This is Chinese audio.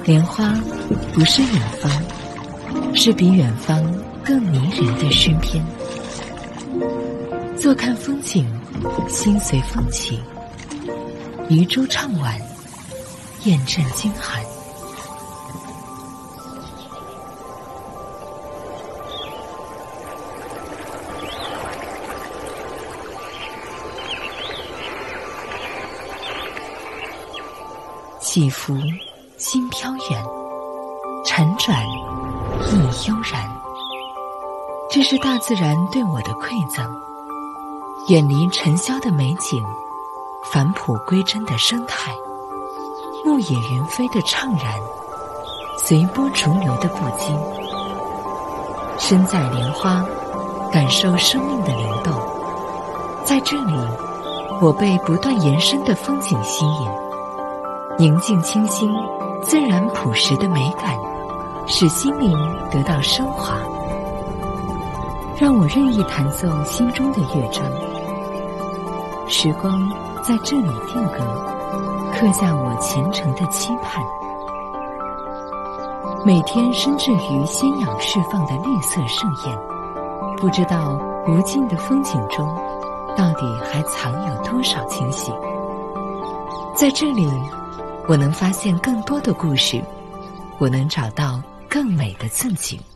莲花不是远方，是比远方更迷人的身边。坐看风景，心随风起，渔舟唱晚，雁阵惊寒。起伏心飘远，辗转意悠然。这是大自然对我的馈赠，远离尘嚣的美景，返璞归真的生态，牧野云飞的怅然，随波逐流的不羁。身在莲花，感受生命的流动。在这里，我被不断延伸的风景吸引，宁静清新、自然朴实的美感，使心灵得到升华，让我任意弹奏心中的乐章。时光在这里定格，刻下我虔诚的期盼。每天深置于仙氧释放的绿色盛宴，不知道无尽的风景中，到底还藏有多少惊喜。在这里，我能发现更多的故事，我能找到更美的自己。